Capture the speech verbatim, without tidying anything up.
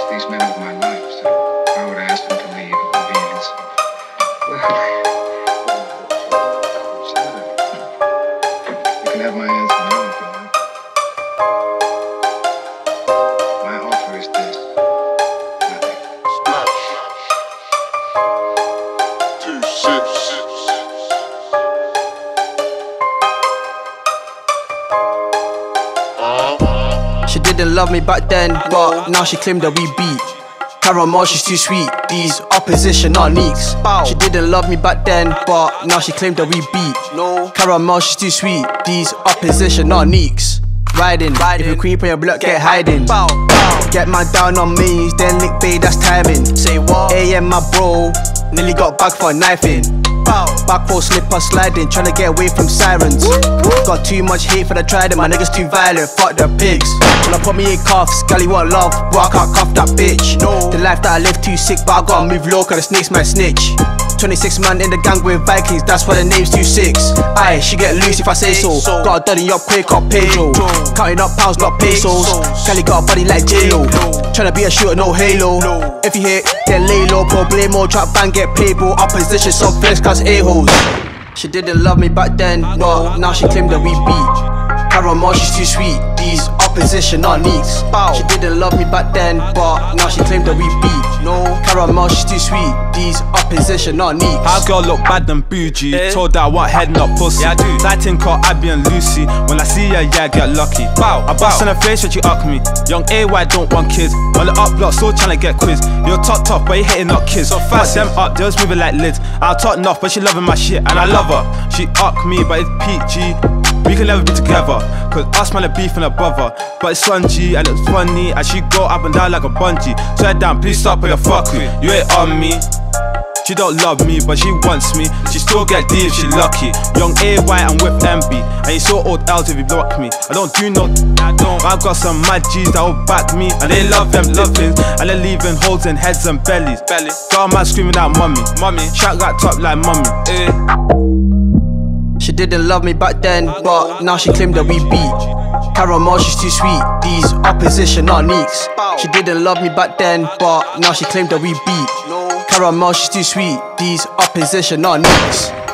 These men of my life, so I would ask them to leave at convenience. You can have my answer now if you like. My offer is this. Nothing. Two six. She didn't love me back then, but now she claimed that we beat. Caramel, she's too sweet, these opposition are neeks. She didn't love me back then, but now she claimed that we beat. No. Caramel, she's too sweet, these opposition are neeks. Riding, if you creep on your block, get hiding. Get man down on me, then lick bae, that's timing. Say what? A M my bro, nearly got back for a knifing. Back row slipper sliding, tryna get away from sirens. Got too much hate for the trident, my niggas too violent, fuck the pigs. Tryna put me in cuffs, Gally want love, but I can't cuff that bitch. The life that I live too sick, but I gotta move low cause the snakes might snitch. twenty-six man in the gang with Vikings, that's why the name's two six. Aye, she get loose if I say so. Got a duddy up quick, up Pedro. Counting up pounds, not pesos. Gally got a body like J-Lo. Tryna be a shooter, no halo. If you hit, then lay low. Problemo, trap bang, get paid, bro. Opposition, some flex, cause a-holes. She didn't love me back then, but now she claimed that we beat. Caramel, she's too sweet, these opposition are neeks. She didn't love me back then, but now she claimed that we beat. No. Caramel, she's too sweet, these opposition are neeks. How girl look bad and bougie, eh? Told that I want head not pussy. Yeah, I do. Lighting call Abby and Lucy. When I see her, yeah, I get lucky. Bow. I bust in her face when she up me. Young A Y don't want kids. On the up block, still tryna get quiz. You're top top, but you hitting up kids. So fast them up, they was moving like lids. I'll talk enough, but she loving my shit, and I love her. She up me, but it's P G. We can never be together, cause us man are beefing a brother. But it's spongy and it's funny, and she go up and down like a bungee. Swear down, please stop with the fuckery. You ain't on me. She don't love me, but she wants me. She still get D if she lucky. Young A Y and with M B, and you saw old L's if you block me. I don't do no, I don't. I've got some mad G's that will back me, and they love them things, and they're leaving holes in heads and bellies. Belly. Girl man screaming out mummy, mummy. Track that top like mummy. Eh. She didn't love me back then, but now she claimed that we beat. Caramel, she's too sweet, these opposition are neeks. She didn't love me back then, but now she claimed that we beat. Caramel, she's too sweet, these opposition are neeks.